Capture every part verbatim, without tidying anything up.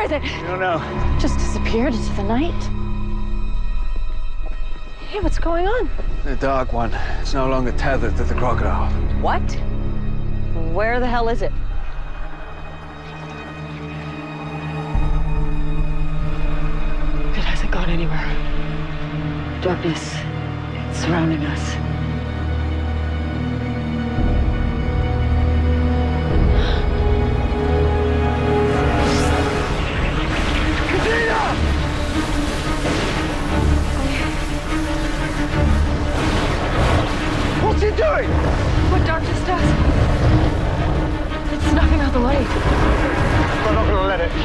is it? I don't know. Just disappeared into the night. Hey, what's going on? The dark one. It's no longer tethered to the crocodile. What? Where the hell is it? It hasn't gone anywhere. Darkness, it's surrounding us. What's he doing? What darkness does? It's snuffing out the light. I'm not gonna let it.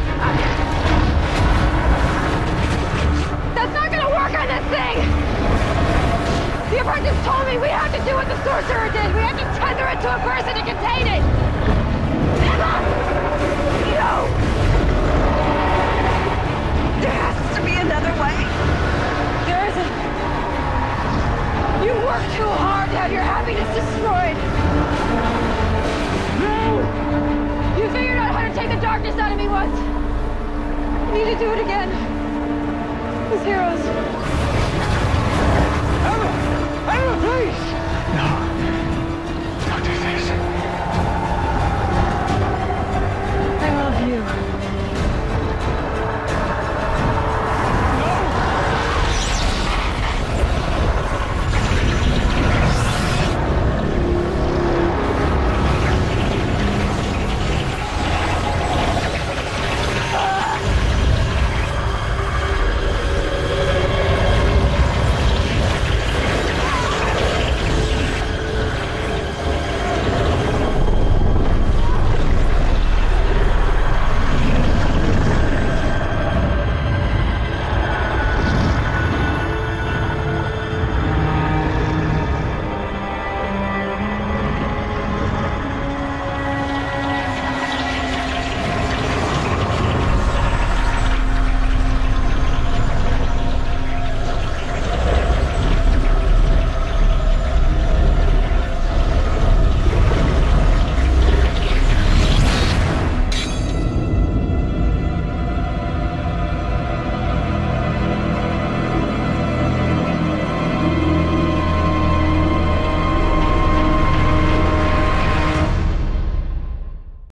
That's not gonna work on this thing! The apprentice told me we have to do what the sorcerer did. We have to tether it to a person to contain it. Emma! No! There has to be another way. There isn't. You worked too hard to have your happiness destroyed. No! You figured out how to take the darkness out of me once. You need to do it again. As heroes. Emma! Emma, please!